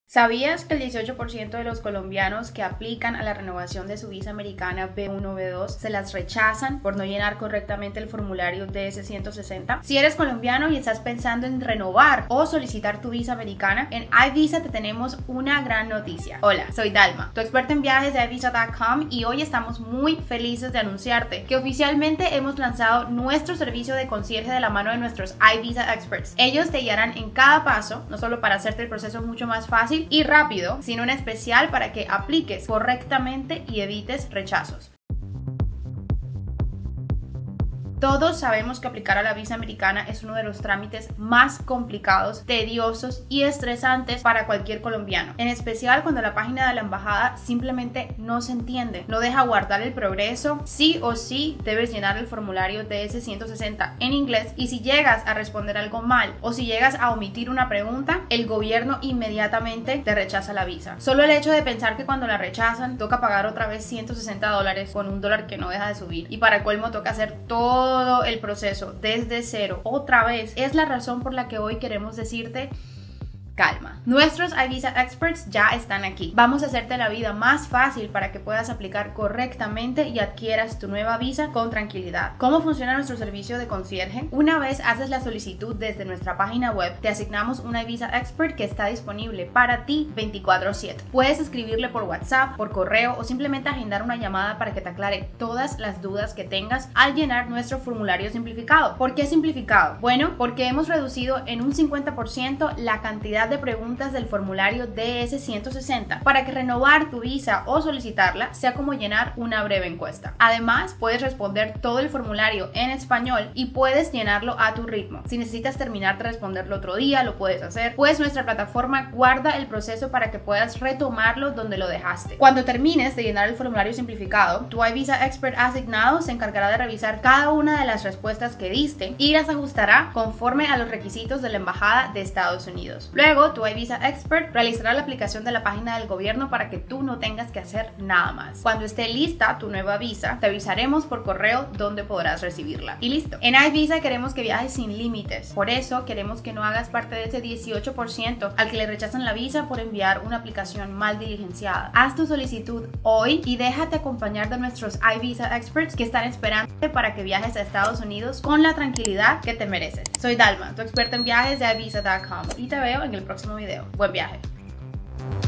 ¿Sabías que el 18% de los colombianos que aplican a la renovación de su visa americana B1 o B2 se las rechazan por no llenar correctamente el formulario DS-160? Si eres colombiano y estás pensando en renovar o solicitar tu visa americana, en iVisa te tenemos una gran noticia. Hola, soy Dalma, tu experta en viajes de iVisa.com, y hoy estamos muy felices de anunciarte que oficialmente hemos lanzado nuestro servicio de concierge de la mano de nuestros iVisa Experts. Ellos te guiarán en cada paso, no solo para hacerte el proceso mucho más fácil y rápido, sino en especial para que apliques correctamente y evites rechazos. Todos sabemos que aplicar a la visa americana es uno de los trámites más complicados, tediosos y estresantes para cualquier colombiano, en especial cuando la página de la embajada simplemente no se entiende, no deja guardar el progreso. Sí o sí debes llenar el formulario DS-160 en inglés, y si llegas a responder algo mal o si llegas a omitir una pregunta, el gobierno inmediatamente te rechaza la visa. Solo el hecho de pensar que cuando la rechazan toca pagar otra vez $160 con un dólar que no deja de subir, y para colmo toca hacer todo el proceso desde cero otra vez, es la razón por la que hoy queremos decirte: calma. Nuestros iVisa Experts ya están aquí. Vamos a hacerte la vida más fácil para que puedas aplicar correctamente y adquieras tu nueva visa con tranquilidad. ¿Cómo funciona nuestro servicio de concierge? Una vez haces la solicitud desde nuestra página web, te asignamos un iVisa Expert que está disponible para ti 24/7. Puedes escribirle por WhatsApp, por correo o simplemente agendar una llamada para que te aclare todas las dudas que tengas al llenar nuestro formulario simplificado. ¿Por qué simplificado? Bueno, porque hemos reducido en un 50% la cantidad de preguntas del formulario DS-160 para que renovar tu visa o solicitarla sea como llenar una breve encuesta. Además, puedes responder todo el formulario en español y puedes llenarlo a tu ritmo. Si necesitas terminar de responderlo otro día, lo puedes hacer, pues nuestra plataforma guarda el proceso para que puedas retomarlo donde lo dejaste. Cuando termines de llenar el formulario simplificado, tu iVisa Expert asignado se encargará de revisar cada una de las respuestas que diste y las ajustará conforme a los requisitos de la Embajada de Estados Unidos. Luego, tu iVisa Expert realizará la aplicación de la página del gobierno para que tú no tengas que hacer nada más. Cuando esté lista tu nueva visa, te avisaremos por correo dónde podrás recibirla. Y listo. En iVisa queremos que viajes sin límites. Por eso queremos que no hagas parte de ese 18% al que le rechazan la visa por enviar una aplicación mal diligenciada. Haz tu solicitud hoy y déjate acompañar de nuestros iVisa Experts que están esperándote para que viajes a Estados Unidos con la tranquilidad que te mereces. Soy Dalma, tu experta en viajes de iVisa.com, y te veo en el próximo video. Buen viaje.